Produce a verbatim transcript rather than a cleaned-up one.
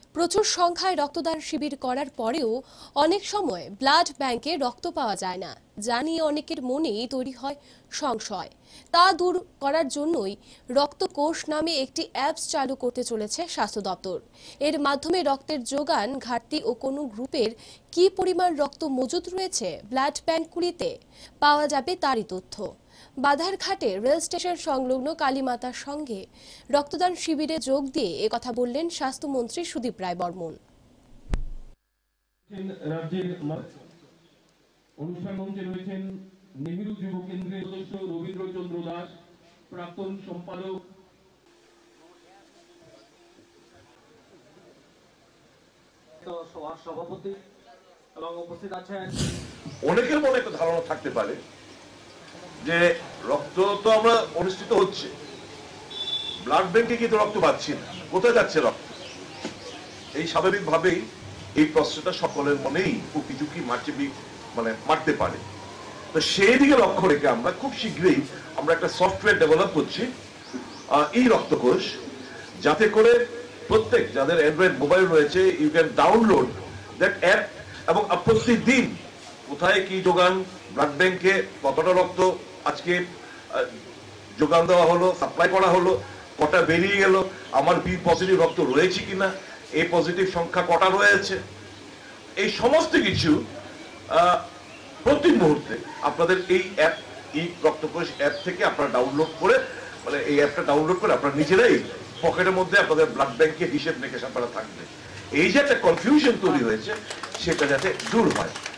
প্রচুর সংখ্যায় রক্তদান শিবির করার পরেও অনেক সময় ব্লাড ব্যাংকে রক্ত পাওয়া যায় না, যা নিয়ে অনেকের মনেই তৈরি হয় সংশয়। তা দূর করার জন্যই রক্তকোষ নামে একটি অ্যাপস চালু করতে চলেছে স্বাস্থ্য দপ্তর। এর মাধ্যমে রক্তের যোগান, ঘাটতি ও কোনো গ্রুপের কী পরিমাণ রক্ত মজুদ রয়েছে ব্লাড ব্যাংকগুলিতে পাওয়া যাবে তারই তথ্য। বাধারঘাটে রেল স্টেশন সংলগ্ন কালীমাতার সঙ্গে রক্তদান শিবিরে যোগ দিয়ে একথা বললেন স্বাস্থ্যমন্ত্রী সুদীপ রায় বর্মন। অনুষ্ঠান মঞ্চে রয়েছেন নেহেরু যুব কেন্দ্রের সদস্য রবীন্দ্রচন্দ্র দাস, প্রাক্তন সম্পাদক সভাপতি এবং উপস্থিত আছেন। অনেকের মনে একটা ধারণা থাকতে পারে যে রক্ত তো আমরা অনুষ্ঠিত হচ্ছে, ব্লাড ব্যাংকে কিন্তু রক্ত পাচ্ছি না, কোথায় যাচ্ছে রক্ত? এই স্বাভাবিকভাবেই এই প্রশ্নটা সকলের মনেই উকি ঝুঁকি মারছে, মানে মারতে পারে। তো সেই দিকে লক্ষ্য রেখে আমরা খুব শীঘ্রই আমরা একটা সফটওয়্যার ডেভেলপ করছি, এই রক্তকোষ, যাতে করে প্রত্যেক যাদের অ্যান্ড্রয়েড মোবাইল রয়েছে, you can download that app এবং প্রতিদিন কোথায় কি যোগান, ব্লাড ব্যাংকে কতটা রক্ত আজকে যোগান দেওয়া হলো, সাপ্লাই করা হলো, কটা বেরিয়ে গেল, আমার বি পজিটিভ রক্ত রয়েছে কিনা, এ পজিটিভ সংখ্যা কটা রয়েছে, এই সমস্ত কিছু প্রতি মুহূর্তে আপনাদের এই অ্যাপ, এই রক্তকোষ অ্যাপ থেকে আপনারা ডাউনলোড করে, মানে এই অ্যাপটা ডাউনলোড করে আপনারা নিজেরাই পকেটের মধ্যে আপনাদের ব্লাড ব্যাংকে হিসেব নিকেশ আপনারা থাকবে। এই যে একটা কনফিউশন তৈরি হয়েছে, সেটা যাতে দূর হয়।